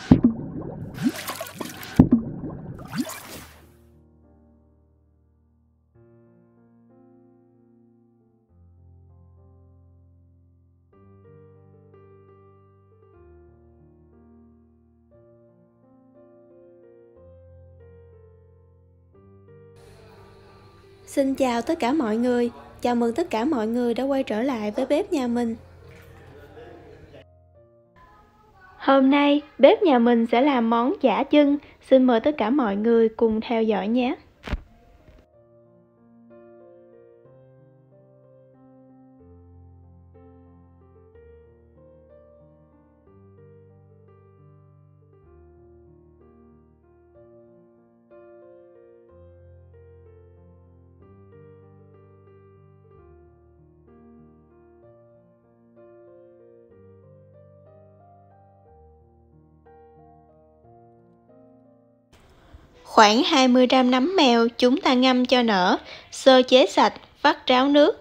Xin chào tất cả mọi người, chào mừng tất cả mọi người đã quay trở lại với bếp nhà mình. Hôm nay, bếp nhà mình sẽ làm món chả chưng, xin mời tất cả mọi người cùng theo dõi nhé. Khoảng 20 gram nấm mèo chúng ta ngâm cho nở, sơ chế sạch, vắt ráo nước.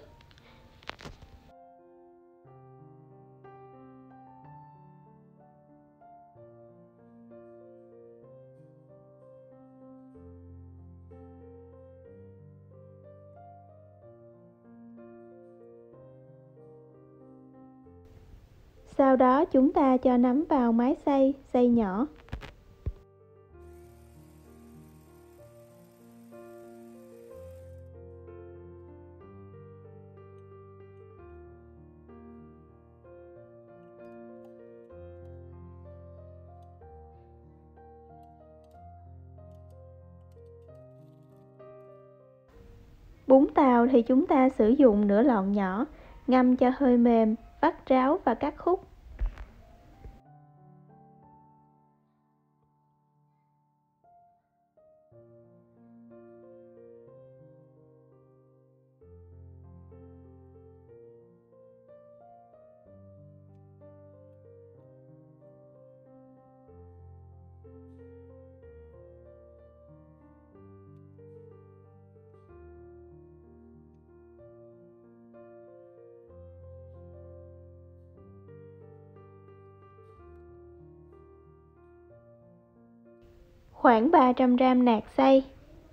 Sau đó chúng ta cho nấm vào máy xay, xay nhỏ. Bún tàu thì chúng ta sử dụng nửa lon nhỏ, ngâm cho hơi mềm, vắt ráo và cắt khúc. Khoảng 300 gram nạc xay,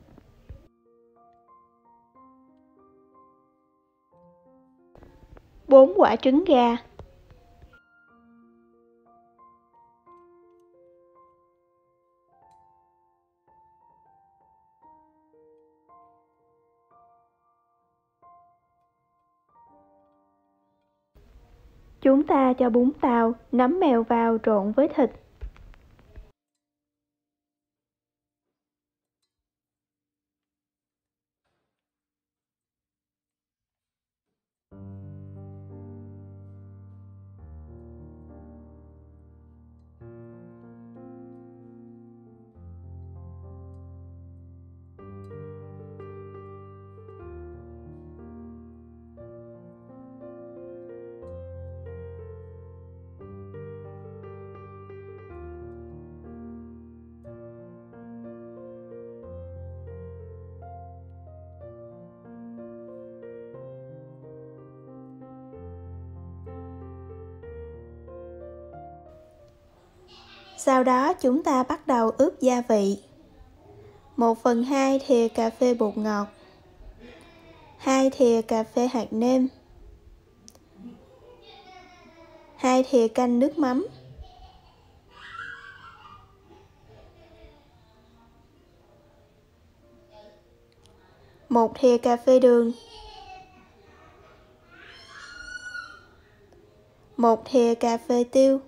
4 quả trứng gà, chúng ta cho bún tàu, nấm mèo vào trộn với thịt. Sau đó chúng ta bắt đầu ướp gia vị. 1/2 thìa cà phê bột ngọt, 2 thìa cà phê hạt nêm, 2 thìa canh nước mắm, 1 thìa cà phê đường, 1 thìa cà phê tiêu,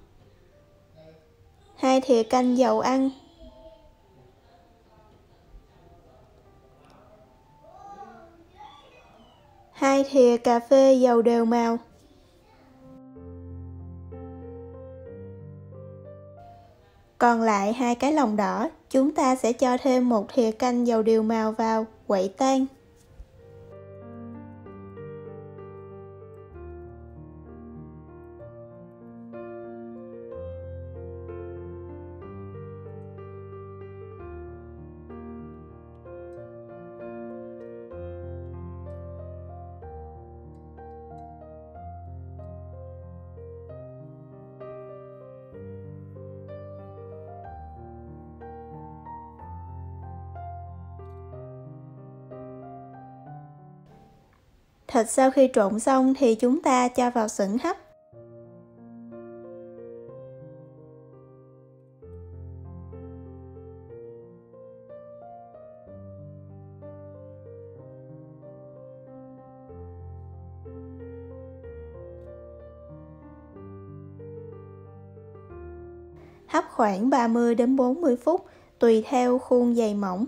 2 thìa canh dầu ăn, 2 thìa cà phê dầu đều màu. Còn lại 2 cái lòng đỏ, chúng ta sẽ cho thêm 1 thìa canh dầu điều màu vào, quậy tan. Thịt sau khi trộn xong thì chúng ta cho vào xửng hấp. Hấp khoảng 30 đến 40 phút, tùy theo khuôn dày mỏng.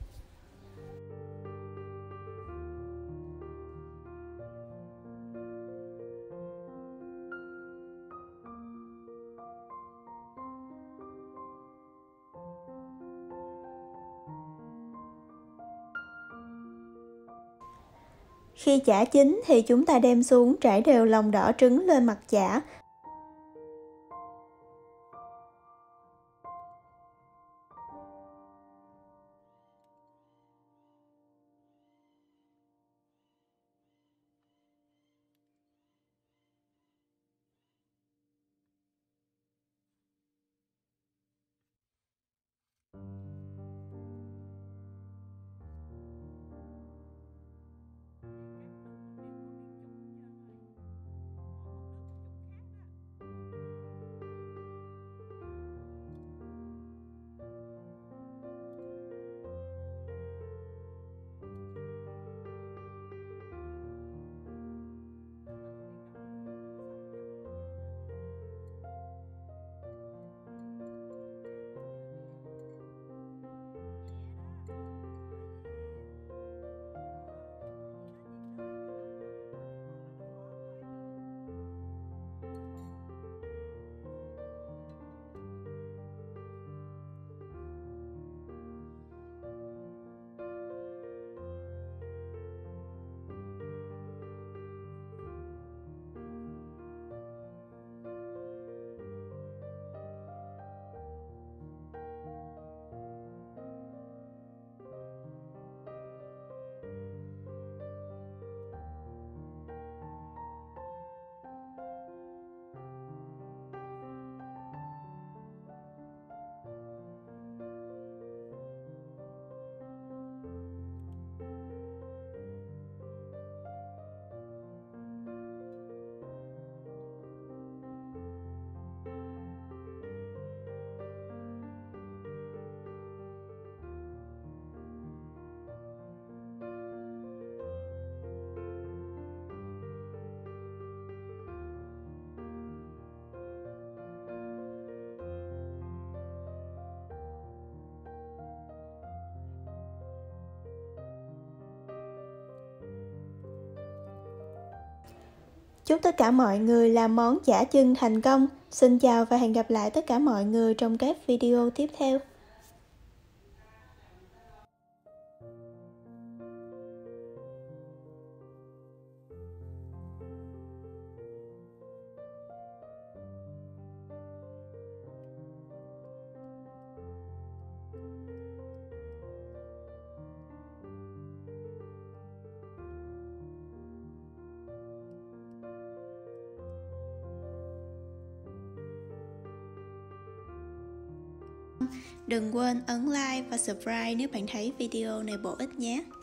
Khi chả chín thì chúng ta đem xuống trải đều lòng đỏ trứng lên mặt chả. Chúc tất cả mọi người làm món chả chưng thành công. Xin chào và hẹn gặp lại tất cả mọi người trong các video tiếp theo. Đừng quên ấn like và subscribe nếu bạn thấy video này bổ ích nhé.